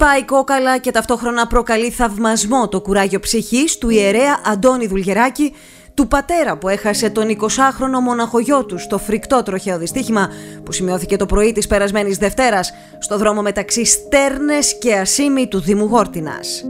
Σπάει κόκαλα και ταυτόχρονα προκαλεί θαυμασμό το κουράγιο ψυχής του ιερέα Αντώνη Δουλγεράκη, του πατέρα που έχασε τον 20χρονο μοναχογιό του στο φρικτό τροχαίο δυστύχημα που σημειώθηκε το πρωί της περασμένης Δευτέρας στο δρόμο μεταξύ Στέρνες και Ασίμι του Δήμου Γόρτινας.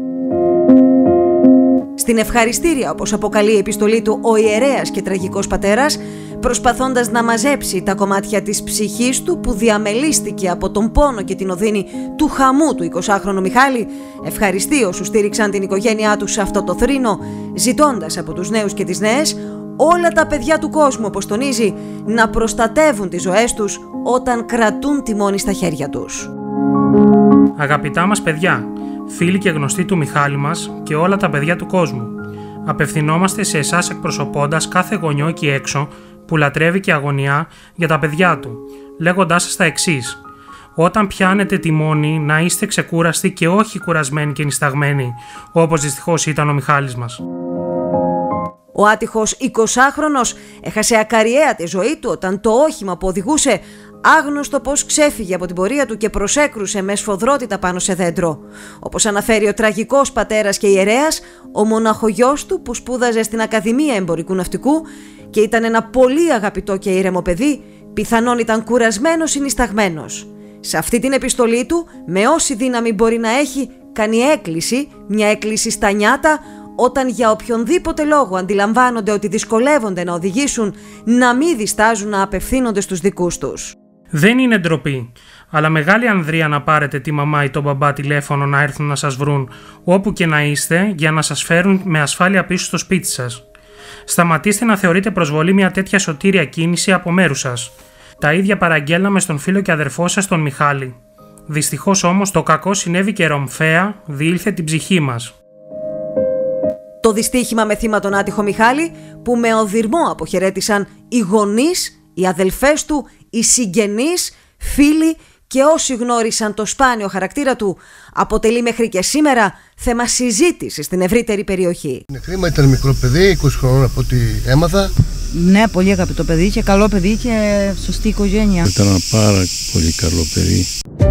Στην ευχαριστήρια, όπως αποκαλεί η επιστολή του ο ιερέας και τραγικός πατέρας, προσπαθώντας να μαζέψει τα κομμάτια της ψυχής του που διαμελίστηκε από τον πόνο και την οδύνη του χαμού του 20χρονου Μιχάλη, ευχαριστεί όσους στήριξαν την οικογένειά του σε αυτό το θρήνο, ζητώντας από τους νέους και τις νέες, όλα τα παιδιά του κόσμου, όπως τονίζει, να προστατεύουν τις ζωές τους όταν κρατούν τιμόνι στα χέρια τους. Αγαπητά μας παιδιά, φίλοι και γνωστοί του Μιχάλη μας και όλα τα παιδιά του κόσμου, απευθυνόμαστε σε εσάς εκπροσωπώντας κάθε γονιό εκεί έξω που λατρεύει και αγωνιά για τα παιδιά του, λέγοντάς σας τα εξής: όταν πιάνετε τιμόνι να είστε ξεκούραστοι και όχι κουρασμένοι και νησταγμένοι, όπως δυστυχώς ήταν ο Μιχάλης μας. Ο άτυχος 20χρονος έχασε ακαριέα τη ζωή του όταν το όχημα που οδηγούσε άγνωστο πώς ξέφυγε από την πορεία του και προσέκρουσε με σφοδρότητα πάνω σε δέντρο. Όπως αναφέρει ο τραγικός πατέρας και ιερέας, ο μοναχογιός του που σπούδαζε στην Ακαδημία Εμπορικού Ναυτικού και ήταν ένα πολύ αγαπητό και ήρεμο παιδί, πιθανόν ήταν κουρασμένος ή νησταγμένος. Σε αυτή την επιστολή του, με όση δύναμη μπορεί να έχει, κάνει έκκληση, μια έκκληση στα νιάτα, όταν για οποιονδήποτε λόγο αντιλαμβάνονται ότι δυσκολεύονται να οδηγήσουν, να μην διστάζουν να απευθύνονται στους δικούς τους. Δεν είναι ντροπή, αλλά μεγάλη ανδρεία να πάρετε τη μαμά ή τον μπαμπά τηλέφωνο να έρθουν να σας βρουν όπου και να είστε για να σας φέρουν με ασφάλεια πίσω στο σπίτι σας. Σταματήστε να θεωρείτε προσβολή μια τέτοια σωτήρια κίνηση από μέρους σας. Τα ίδια παραγγέλναμε στον φίλο και αδερφό σας τον Μιχάλη. Δυστυχώς όμως το κακό συνέβη και ρομφαία διήλθε την ψυχή μας. Το δυστύχημα με θύμα τον άτυχο Μιχάλη, που με οδυρμό αποχαιρέτησαν οι γονείς, οι αδελφές του, οι συγγενείς, φίλοι και όσοι γνώρισαν το σπάνιο χαρακτήρα του, αποτελεί μέχρι και σήμερα θέμα συζήτηση στην ευρύτερη περιοχή. Είναι κρίμα, ήταν μικρό παιδί, 20 χρόνων από ό,τι έμαθα. Ναι, πολύ αγαπητό παιδί και καλό παιδί και σωστή οικογένεια. Ήταν ένα πάρα πολύ καλό παιδί.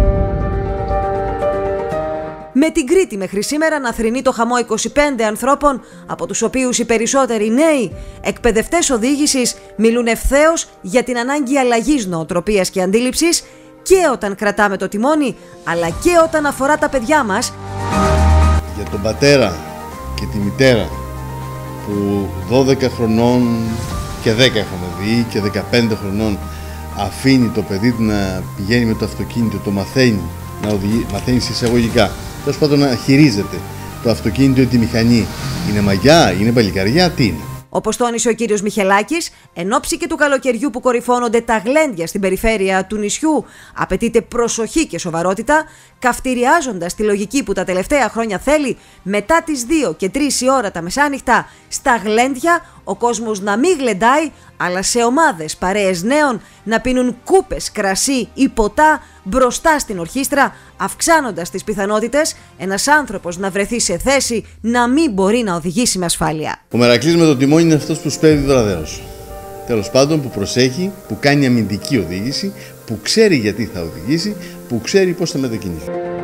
Με την Κρήτη μέχρι σήμερα να θρηνεί το χαμό 25 ανθρώπων, από τους οποίους οι περισσότεροι νέοι εκπαιδευτές οδήγησης, μιλούν ευθέως για την ανάγκη αλλαγής νοοτροπίας και αντίληψης και όταν κρατάμε το τιμόνι, αλλά και όταν αφορά τα παιδιά μας. Για τον πατέρα και τη μητέρα που 12 χρονών και 10 είχαμε δει και 15 χρονών αφήνει το παιδί του να πηγαίνει με το αυτοκίνητο, το μαθαίνει, μαθαίνει εισαγωγικά. Τέλος πάντων να χειρίζεται το αυτοκίνητο ή τη μηχανή. Είναι μαγιά, είναι παλικαριά, τι είναι. Όπως τόνισε ο κύριος Μιχελάκης, εν ώψη και του καλοκαιριού που κορυφώνονται τα γλέντια στην περιφέρεια του νησιού, απαιτείται προσοχή και σοβαρότητα, καυτηριάζοντας τη λογική που τα τελευταία χρόνια θέλει μετά τις 2 και 3 η ώρα τα μεσάνυχτα στα γλέντια ο κόσμος να μην γλεντάει, αλλά σε ομάδες παρέες νέων να πίνουν κούπες κρασί ή ποτά μπροστά στην ορχήστρα, αυξάνοντας τις πιθανότητες ένας άνθρωπος να βρεθεί σε θέση να μην μπορεί να οδηγήσει με ασφάλεια. Ο Μερακλής με το τιμόνι είναι αυτός που σπέβδει βραδέως. Τέλος πάντων, που προσέχει, που κάνει αμυντική οδήγηση, που ξέρει γιατί θα οδηγήσει, που ξέρει πώς θα μετακινηθεί.